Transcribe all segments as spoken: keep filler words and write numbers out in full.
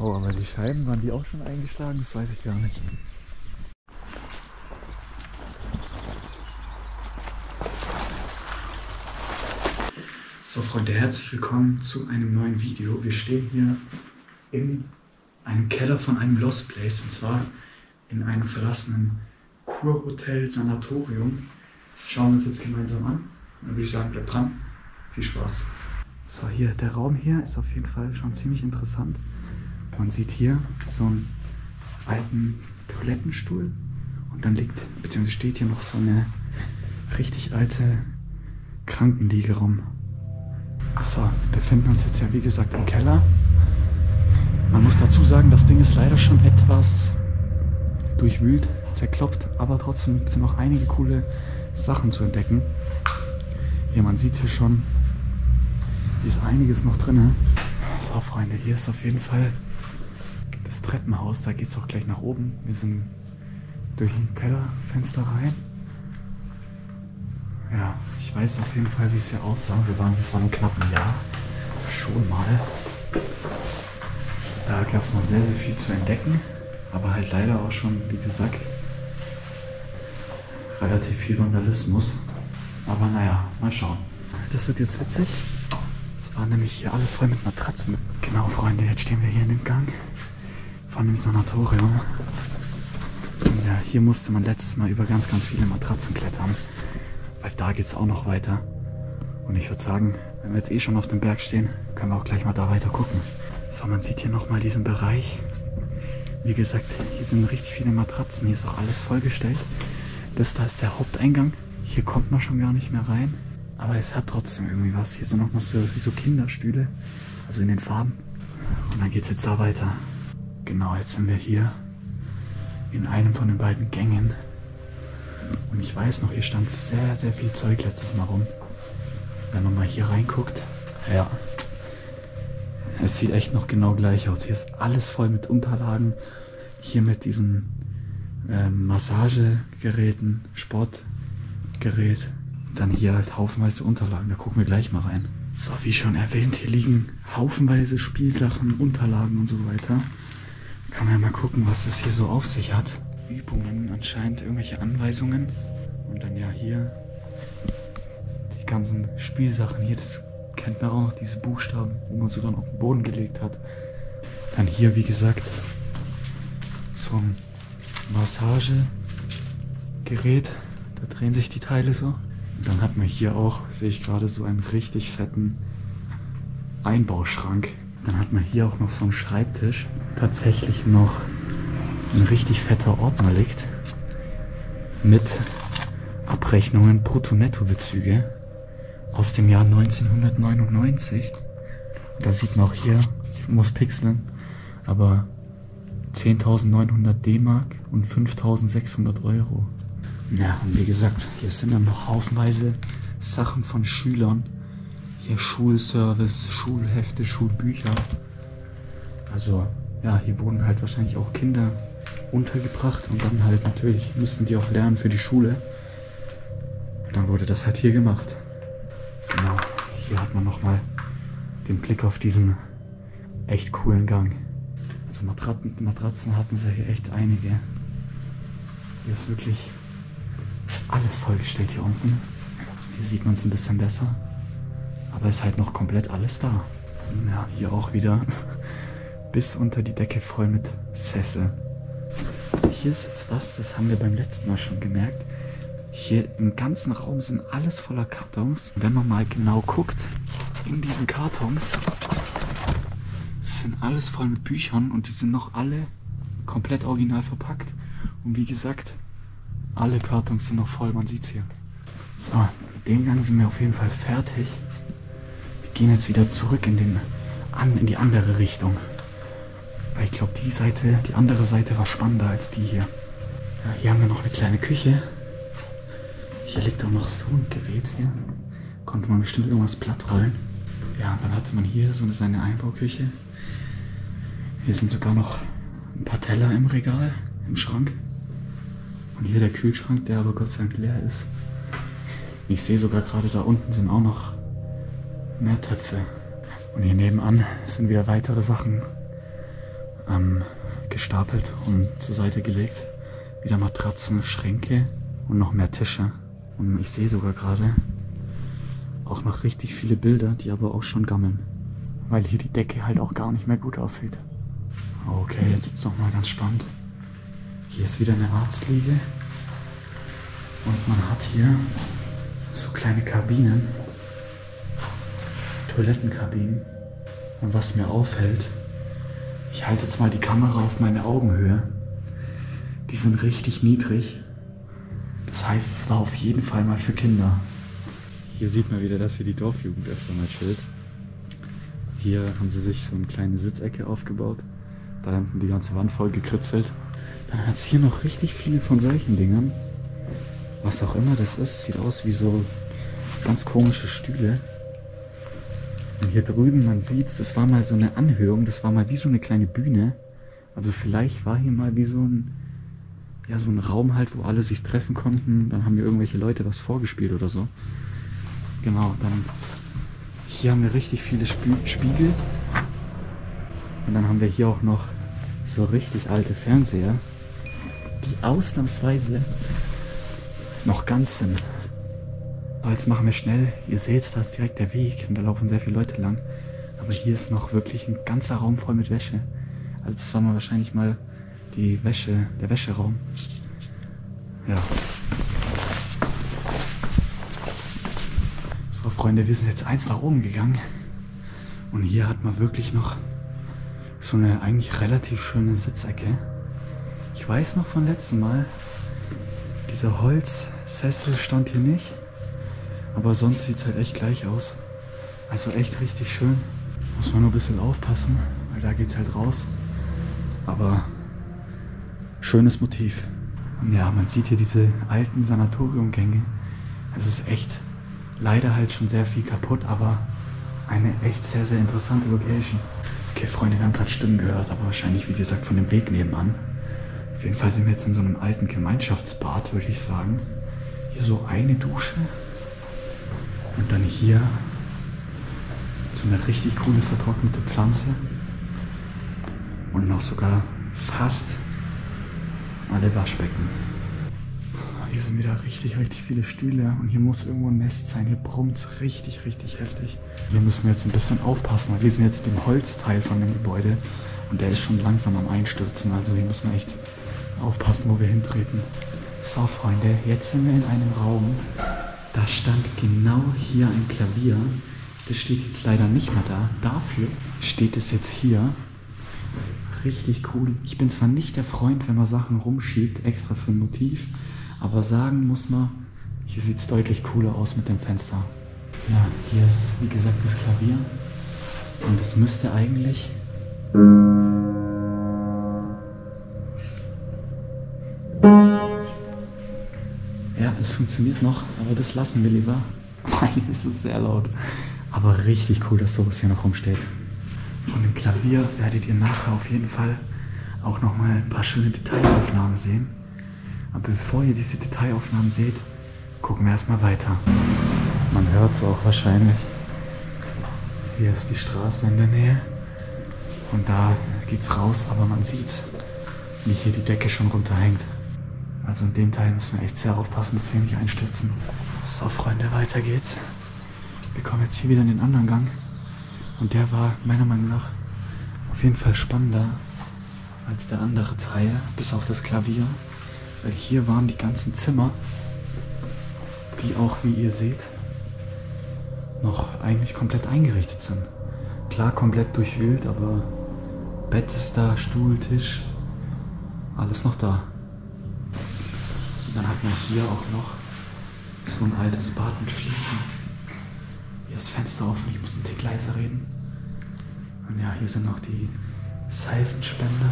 Oh, aber die Scheiben, waren die auch schon eingeschlagen? Das weiß ich gar nicht. So Freunde, herzlich willkommen zu einem neuen Video. Wir stehen hier in einem Keller von einem Lost Place, und zwar in einem verlassenen Kurhotel Sanatorium. Das schauen wir uns jetzt gemeinsam an. Dann würde ich sagen, bleibt dran. Viel Spaß. So, hier, der Raum hier ist auf jeden Fall schon ziemlich interessant. Man sieht hier so einen alten Toilettenstuhl und dann liegt, beziehungsweise steht hier noch so eine richtig alte Krankenliege rum. So, wir befinden uns jetzt ja wie gesagt im Keller. Man muss dazu sagen, das Ding ist leider schon etwas durchwühlt, zerkloppt, aber trotzdem sind noch einige coole Sachen zu entdecken. Hier, man sieht hier schon, hier ist einiges noch drin. So Freunde, hier ist auf jeden Fall das Treppenhaus, da geht es auch gleich nach oben. Wir sind durch ein Kellerfenster rein. Ja, ich weiß auf jeden Fall, wie es hier aussah. Wir waren hier vor einem knappen Jahr schon mal. Da gab es noch sehr, sehr viel zu entdecken, aber halt leider auch schon, wie gesagt, relativ viel Vandalismus. Aber naja, mal schauen. Das wird jetzt witzig. Es war nämlich hier alles voll mit Matratzen. Genau, Freunde, jetzt stehen wir hier in dem Gang von dem Sanatorium. Und ja, hier musste man letztes Mal über ganz, ganz viele Matratzen klettern. Weil da geht es auch noch weiter. Und ich würde sagen, wenn wir jetzt eh schon auf dem Berg stehen, können wir auch gleich mal da weiter gucken. So, man sieht hier nochmal diesen Bereich. Wie gesagt, hier sind richtig viele Matratzen. Hier ist auch alles vollgestellt. Das da ist der Haupteingang. Hier kommt man schon gar nicht mehr rein. Aber es hat trotzdem irgendwie was. Hier sind noch mal so, wie so Kinderstühle. Also in den Farben. Und dann geht es jetzt da weiter. Genau, jetzt sind wir hier in einem von den beiden Gängen. Und ich weiß noch, hier stand sehr, sehr viel Zeug letztes Mal rum. Wenn man mal hier reinguckt. Ja. Es sieht echt noch genau gleich aus. Hier ist alles voll mit Unterlagen. Hier mit diesen äh, Massagegeräten, Sportgerät. Dann hier halt haufenweise Unterlagen. Da gucken wir gleich mal rein. So, wie schon erwähnt, hier liegen haufenweise Spielsachen, Unterlagen und so weiter. Kann man ja mal gucken, was es hier so auf sich hat. Übungen, anscheinend irgendwelche Anweisungen. Und dann ja hier die ganzen Spielsachen. Hier, das kennt man auch noch, diese Buchstaben, wo man so dann auf den Boden gelegt hat. Dann hier, wie gesagt, so ein Massagegerät. Da drehen sich die Teile so. Und dann hat man hier auch, sehe ich gerade, so einen richtig fetten Einbauschrank. Dann hat man hier auch noch so einen Schreibtisch. Tatsächlich noch ein richtig fetter Ordner liegt mit Abrechnungen, Brutto-Netto-Bezüge aus dem Jahr neunzehnhundertneunundneunzig. Da sieht man auch hier, ich muss pixeln, aber zehntausendneunhundert D-Mark und fünftausendsechshundert Euro. Ja, und wie gesagt, hier sind dann noch haufenweise Sachen von Schülern. Hier Schulservice, Schulhefte, Schulbücher. Also, ja, hier wurden halt wahrscheinlich auch Kinder untergebracht und dann halt natürlich müssten die auch lernen für die Schule. Und dann wurde das halt hier gemacht. Genau, hier hat man nochmal den Blick auf diesen echt coolen Gang. Also Matratzen, Matratzen hatten sie hier echt einige. Hier ist wirklich alles vollgestellt hier unten. Hier sieht man es ein bisschen besser. Aber ist halt noch komplett alles da. Ja, hier auch wieder bis unter die Decke voll mit Sesseln. Hier ist jetzt was, das haben wir beim letzten Mal schon gemerkt. Hier im ganzen Raum sind alles voller Kartons. Wenn man mal genau guckt, in diesen Kartons sind alles voll mit Büchern und die sind noch alle komplett original verpackt. Und wie gesagt, alle Kartons sind noch voll, man sieht es hier. So, mit dem Gang sind wir auf jeden Fall fertig. Wir gehen jetzt wieder zurück in, den, an, in die andere Richtung. Weil ich glaube, die Seite, die andere Seite war spannender als die hier. Ja, hier haben wir noch eine kleine Küche. Hier liegt auch noch so ein Gerät hier. Konnte man bestimmt irgendwas platt rollen. Ja, und dann hatte man hier so eine seine Einbauküche. Hier sind sogar noch ein paar Teller im Regal, im Schrank. Und hier der Kühlschrank, der aber Gott sei Dank leer ist. Ich sehe sogar gerade da unten sind auch noch mehr Töpfe. Und hier nebenan sind wieder weitere Sachen. ähm, gestapelt und zur Seite gelegt. Wieder Matratzen, Schränke und noch mehr Tische. Und ich sehe sogar gerade auch noch richtig viele Bilder, die aber auch schon gammeln. Weil hier die Decke halt auch gar nicht mehr gut aussieht. Okay, jetzt ist es nochmal ganz spannend. Hier ist wieder eine Arztliege. Und man hat hier so kleine Kabinen. Toilettenkabinen. Und was mir auffällt, ich halte jetzt mal die Kamera auf meine Augenhöhe. Die sind richtig niedrig. Das heißt, es war auf jeden Fall mal für Kinder. Hier sieht man wieder, dass hier die Dorfjugend öfter mal chillt. Hier haben sie sich so eine kleine Sitzecke aufgebaut. Da hinten die ganze Wand voll gekritzelt. Dann hat es hier noch richtig viele von solchen Dingern. Was auch immer das ist, sieht aus wie so ganz komische Stühle. Und hier drüben, man sieht es, das war mal so eine Anhörung, das war mal wie so eine kleine Bühne. Also vielleicht war hier mal wie so ein, ja, so ein Raum halt, wo alle sich treffen konnten. Dann haben hier irgendwelche Leute was vorgespielt oder so. Genau, dann hier haben wir richtig viele Spie Spiegel. Und dann haben wir hier auch noch so richtig alte Fernseher, die ausnahmsweise noch ganz sind. So, jetzt machen wir schnell. Ihr seht, da ist direkt der Weg und da laufen sehr viele Leute lang. Aber hier ist noch wirklich ein ganzer Raum voll mit Wäsche. Also das war mal wahrscheinlich mal die Wäsche, der Wäscheraum. Ja. So Freunde, wir sind jetzt eins nach oben gegangen. Und hier hat man wirklich noch so eine eigentlich relativ schöne Sitzecke. Ich weiß noch von letztem Mal, dieser Holzsessel stand hier nicht. Aber sonst sieht es halt echt gleich aus. Also echt richtig schön. Muss man nur ein bisschen aufpassen, weil da geht es halt raus. Aber schönes Motiv. Und ja, man sieht hier diese alten Sanatoriumgänge. Es ist echt leider halt schon sehr viel kaputt, aber eine echt sehr, sehr interessante Location. Okay, Freunde, wir haben gerade Stimmen gehört, aber wahrscheinlich, wie gesagt, von dem Weg nebenan. Auf jeden Fall sind wir jetzt in so einem alten Gemeinschaftsbad, würde ich sagen. Hier so eine Dusche. Und dann hier so eine richtig coole vertrocknete Pflanze. Und noch sogar fast alle Waschbecken. Hier sind wieder richtig, richtig viele Stühle. Und hier muss irgendwo ein Nest sein. Hier brummt es richtig, richtig heftig. Wir müssen jetzt ein bisschen aufpassen, weil wir sind jetzt im Holzteil von dem Gebäude. Und der ist schon langsam am Einstürzen. Also hier müssen wir echt aufpassen, wo wir hintreten. So, Freunde, jetzt sind wir in einem Raum. Da stand genau hier ein Klavier. Das steht jetzt leider nicht mehr da. Dafür steht es jetzt hier. Richtig cool. Ich bin zwar nicht der Freund, wenn man Sachen rumschiebt, extra für ein Motiv, aber sagen muss man, hier sieht es deutlich cooler aus mit dem Fenster. Ja, hier ist wie gesagt das Klavier. Und es müsste eigentlich... Ja, es funktioniert noch, aber das lassen wir lieber, weil es ist sehr laut. Aber richtig cool, dass sowas hier noch rumsteht. Von dem Klavier werdet ihr nachher auf jeden Fall auch nochmal ein paar schöne Detailaufnahmen sehen. Aber bevor ihr diese Detailaufnahmen seht, gucken wir erstmal weiter. Man hört es auch wahrscheinlich. Hier ist die Straße in der Nähe. Und da geht's raus, aber man sieht, wie hier die Decke schon runterhängt. Also in dem Teil müssen wir echt sehr aufpassen, dass wir nicht einstürzen. So Freunde, weiter geht's. Wir kommen jetzt hier wieder in den anderen Gang. Und der war meiner Meinung nach auf jeden Fall spannender als der andere Teil, bis auf das Klavier. Weil hier waren die ganzen Zimmer, die auch, wie ihr seht, noch eigentlich komplett eingerichtet sind. Klar, komplett durchwühlt, aber Bett ist da, Stuhl, Tisch, alles noch da. Und dann hat man hier auch noch so ein altes Bad mit Fliesen. Hier ist das Fenster offen, ich muss einen Tick leiser reden. Und ja, hier sind noch die Seifenspender.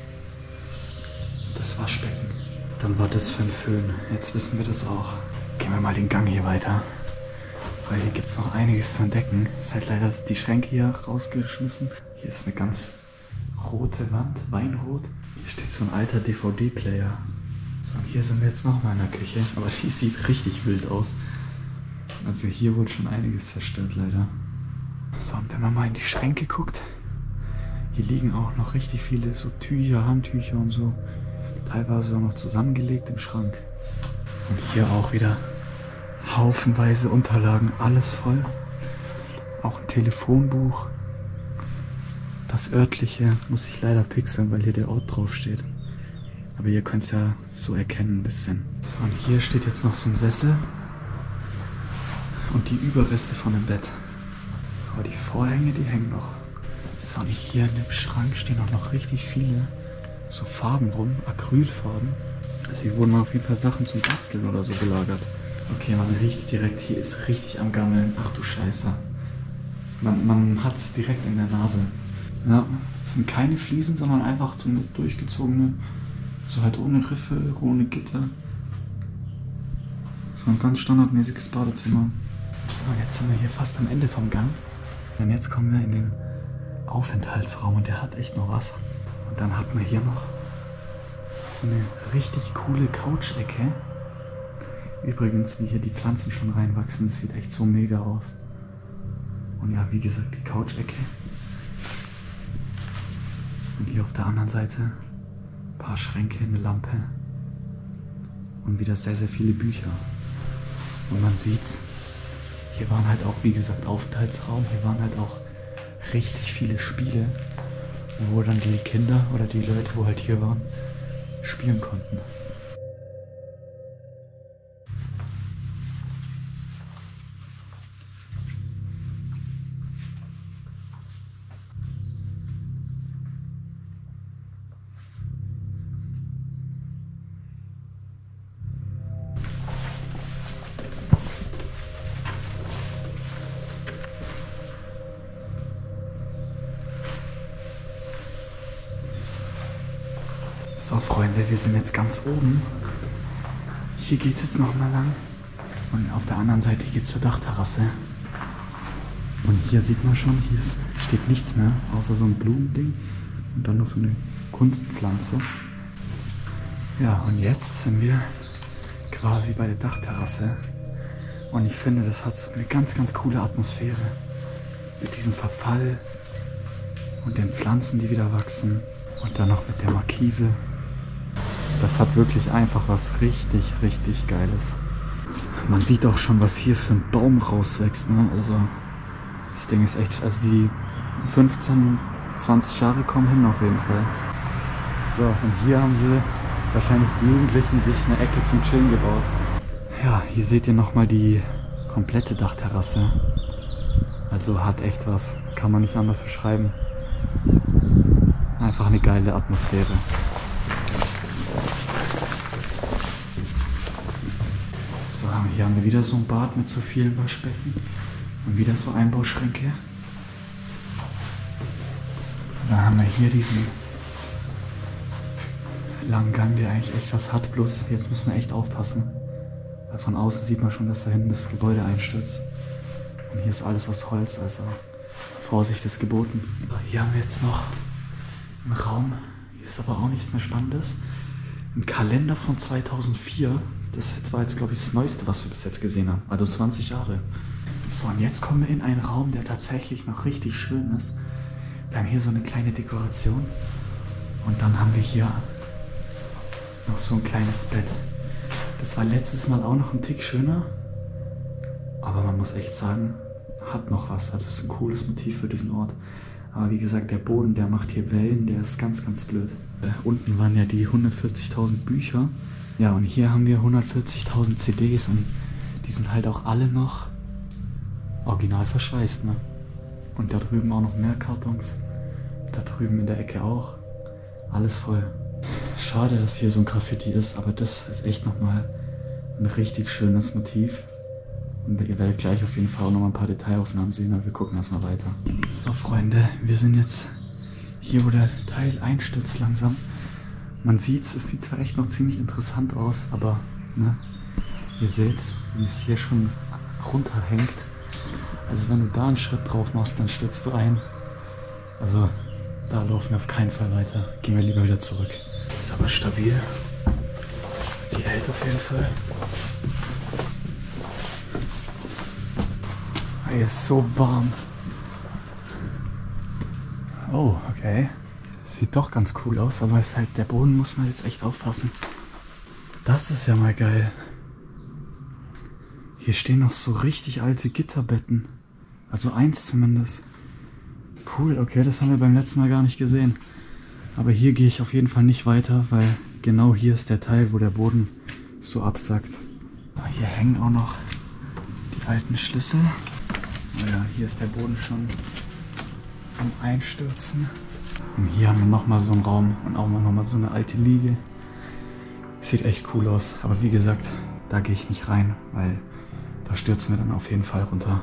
Das Waschbecken. Dann war das für ein Föhn. Jetzt wissen wir das auch. Gehen wir mal den Gang hier weiter. Weil hier gibt es noch einiges zu entdecken. Ist halt leider die Schränke hier rausgeschmissen. Hier ist eine ganz rote Wand, Weinrot. Hier steht so ein alter D V D-Player. So, und hier sind wir jetzt nochmal in der Küche. Aber die sieht richtig wild aus. Also hier wurde schon einiges zerstört leider. So, und wenn man mal in die Schränke guckt, Hier liegen auch noch richtig viele so Tücher, Handtücher und so. Teilweise auch noch zusammengelegt im Schrank. Und hier auch wieder haufenweise Unterlagen, alles voll. Auch ein Telefonbuch. Das örtliche muss ich leider pixeln, weil hier der Ort drauf steht. Aber ihr könnt es ja so erkennen ein bisschen. So, und hier steht jetzt noch so ein Sessel. Und die Überreste von dem Bett. Aber die Vorhänge, die hängen noch. So, und hier in dem Schrank stehen auch noch richtig viele so Farben rum, Acrylfarben. Also hier wurden auf jeden Fall Sachen zum Basteln oder so gelagert. Okay, man riecht es direkt. Hier ist richtig am Gammeln. Ach du Scheiße. Man, man hat es direkt in der Nase. Ja, es sind keine Fliesen, sondern einfach so eine durchgezogene, so halt ohne Riffe, ohne Gitter. So ein ganz standardmäßiges Badezimmer. So, jetzt sind wir hier fast am Ende vom Gang. Und jetzt kommen wir in den Aufenthaltsraum und der hat echt noch was. Und dann hat man hier noch so eine richtig coole Couch-Ecke. Übrigens, wie hier die Pflanzen schon reinwachsen, das sieht echt so mega aus. Und ja, wie gesagt, die Couch-Ecke. Und hier auf der anderen Seite ein paar Schränke, eine Lampe und wieder sehr, sehr viele Bücher. Und man sieht's, hier waren halt auch, wie gesagt, Aufenthaltsraum, hier waren halt auch richtig viele Spiele, wo dann die Kinder oder die Leute, wo halt hier waren, spielen konnten. So Freunde, wir sind jetzt ganz oben. Hier geht es jetzt nochmal lang. Und auf der anderen Seite geht es zur Dachterrasse. Und hier sieht man schon, hier steht nichts mehr, außer so ein Blumending. Und dann noch so eine Kunstpflanze. Ja, und jetzt sind wir quasi bei der Dachterrasse. Und ich finde, das hat so eine ganz, ganz coole Atmosphäre. Mit diesem Verfall und den Pflanzen, die wieder wachsen. Und dann noch mit der Markise. Das hat wirklich einfach was richtig, richtig Geiles. Man sieht auch schon, was hier für ein Baum rauswächst, ne? Also, das Ding ist echt, also die fünfzehn, zwanzig Jahre kommen hin auf jeden Fall. So, und hier haben sie wahrscheinlich die Jugendlichen sich eine Ecke zum Chillen gebaut. Ja, hier seht ihr nochmal die komplette Dachterrasse. Also hat echt was, kann man nicht anders beschreiben. Einfach eine geile Atmosphäre. So, hier haben wir wieder so ein Bad mit so vielen Waschbecken und wieder so Einbauschränke. Und dann haben wir hier diesen langen Gang, der eigentlich echt was hat, bloß jetzt muss man echt aufpassen. Weil von außen sieht man schon, dass da hinten das Gebäude einstürzt. Und hier ist alles aus Holz, also Vorsicht ist geboten. So, hier haben wir jetzt noch einen Raum, hier ist aber auch nichts mehr Spannendes. Ein Kalender von zweitausendvier. Das war jetzt, glaube ich, das Neueste, was wir bis jetzt gesehen haben. Also zwanzig Jahre. So, und jetzt kommen wir in einen Raum, der tatsächlich noch richtig schön ist. Wir haben hier so eine kleine Dekoration. Und dann haben wir hier noch so ein kleines Bett. Das war letztes Mal auch noch ein Tick schöner. Aber man muss echt sagen, hat noch was. Also es ist ein cooles Motiv für diesen Ort. Aber wie gesagt, der Boden, der macht hier Wellen, der ist ganz, ganz blöd. Äh, unten waren ja die hundertvierzigtausend Bücher. Ja, und hier haben wir hundertvierzigtausend C Ds und die sind halt auch alle noch original verschweißt, ne? Und da drüben auch noch mehr Kartons. Da drüben in der Ecke auch. Alles voll. Schade, dass hier so ein Graffiti ist, aber das ist echt nochmal ein richtig schönes Motiv. Und ihr werdet gleich auf jeden Fall auch noch mal ein paar Detailaufnahmen sehen, aber wir gucken erstmal weiter. So Freunde, wir sind jetzt hier, wo der Teil einstürzt langsam. Man sieht es, es sieht zwar echt noch ziemlich interessant aus, aber ne, ihr seht, wie es hier schon runterhängt. Also wenn du da einen Schritt drauf machst, dann stürzt du ein. Also da laufen wir auf keinen Fall weiter. Gehen wir lieber wieder zurück. Ist aber stabil. Die hält auf jeden Fall. Er ist so warm. Oh, okay. Sieht doch ganz cool aus, aber ist halt, der Boden muss man jetzt echt aufpassen. Das ist ja mal geil. Hier stehen noch so richtig alte Gitterbetten. Also eins zumindest. Cool, okay, das haben wir beim letzten Mal gar nicht gesehen. Aber hier gehe ich auf jeden Fall nicht weiter, weil genau hier ist der Teil, wo der Boden so absackt. Hier hängen auch noch die alten Schlüssel. Naja, hier ist der Boden schon am Einstürzen. Und hier haben wir nochmal so einen Raum und auch nochmal so eine alte Liege. Sieht echt cool aus, aber wie gesagt, da gehe ich nicht rein, weil da stürzen wir dann auf jeden Fall runter.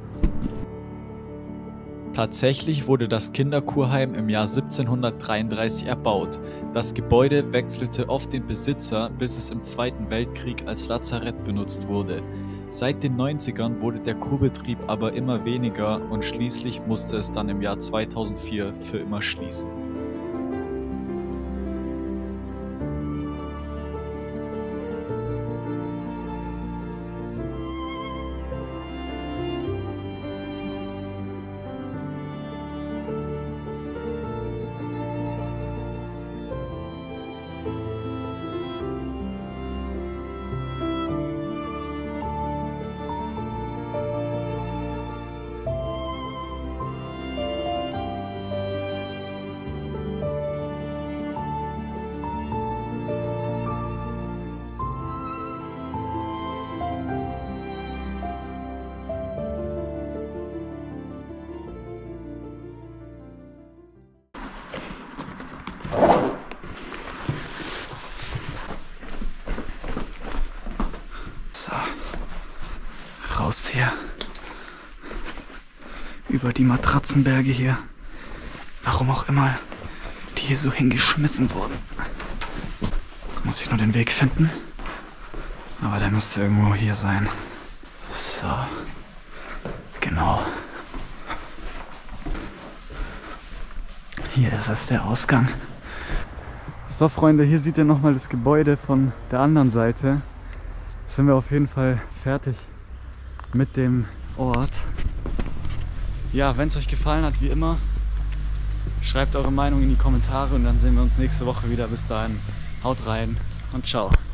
Tatsächlich wurde das Kinderkurheim im Jahr siebzehnhundertdreiunddreißig erbaut. Das Gebäude wechselte oft den Besitzer, bis es im Zweiten Weltkrieg als Lazarett benutzt wurde. Seit den neunzigern wurde der Kurbetrieb aber immer weniger und schließlich musste es dann im Jahr zweitausendvier für immer schließen. Raus her. Über die Matratzenberge hier. Warum auch immer die hier so hingeschmissen wurden. Jetzt muss ich nur den Weg finden. Aber der müsste irgendwo hier sein. So. Genau. Hier ist es, der Ausgang. So Freunde, hier seht ihr nochmal das Gebäude von der anderen Seite. Jetzt sind wir auf jeden Fall fertig mit dem Ort. Ja, wenn es euch gefallen hat, wie immer, schreibt eure Meinung in die Kommentare und dann sehen wir uns nächste Woche wieder. Bis dahin, haut rein und ciao.